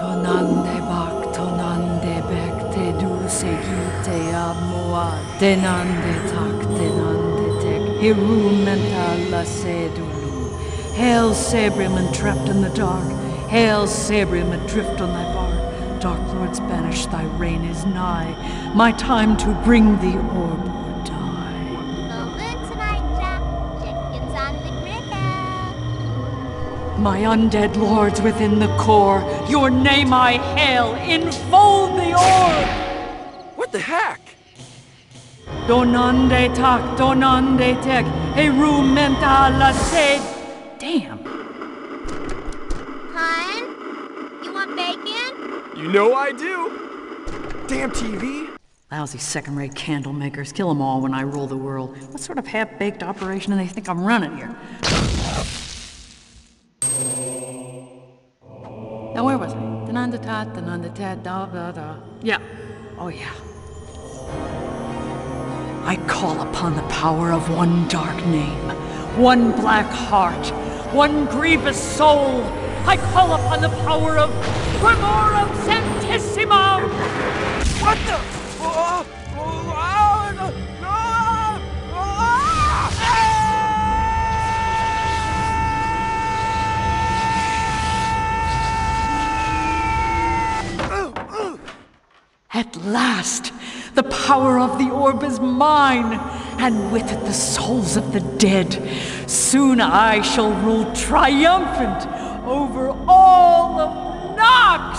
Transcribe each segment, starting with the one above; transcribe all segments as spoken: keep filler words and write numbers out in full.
Tonande bak tonande bek te du segite amoa denande tak denande tek hiru mentala sedulu. Hail Sabrium entrapped in the dark. Hail Sabrium adrift on thy bark. Dark lords banish, thy reign is nigh. My time to bring the orb or die. Over tonight, Jack. Chickens on the grill. My undead lords within the core, your name I hail, enfold the orb! What the heck? Donande tak, donande tek, heru mentala sed. Damn. Hun? You want bacon? You know I do. Damn T V. Lousy second-rate candle makers, kill them all when I rule the world. What sort of half-baked operation do they think I'm running here? Now where was I? Dananda tat, dananda tat, da da da. Yeah. Oh yeah. I call upon the power of one dark name, one black heart, one grievous soul. I call upon the power of Primorum Sanctissimum! What the? Oh, oh, ah, no, no, ah! At last, the power of the orb is mine, and with it the souls of the dead. Soon I shall rule triumphant over all of Nox!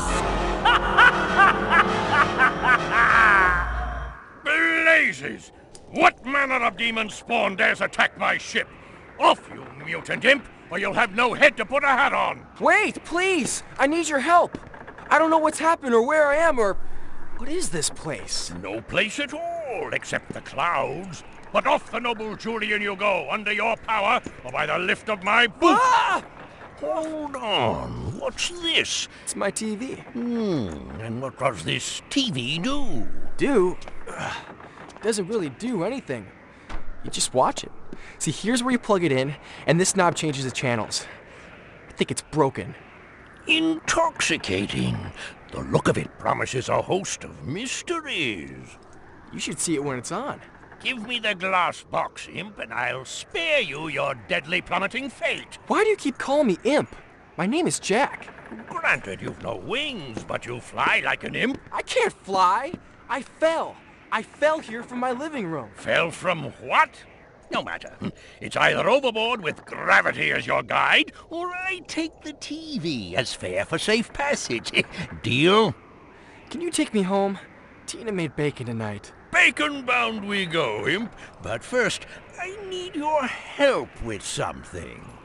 Blazes! What manner of demon spawn dares attack my ship? Off, you mutant imp, or you'll have no head to put a hat on! Wait, please! I need your help! I don't know what's happened or where I am or... What is this place? No place at all, except the clouds. But off the noble Julian you go, under your power, or by the lift of my boot! Ah! Hold on, what's this? It's my T V. Hmm, and what does this T V do? Do? Ugh, doesn't really do anything. You just watch it. See, here's where you plug it in, and this knob changes the channels. I think it's broken. Intoxicating. The look of it promises a host of mysteries. You should see it when it's on. Give me the glass box, imp, and I'll spare you your deadly plummeting fate. Why do you keep calling me Imp? My name is Jack. Granted, you've no wings, but you fly like an imp. I can't fly. I fell. I fell here from my living room. Fell from what? No matter. It's either overboard with gravity as your guide, or I take the T V as fare for safe passage. Deal? Can you take me home? Tina made bacon tonight. Bacon-bound we go, imp. But first, I need your help with something.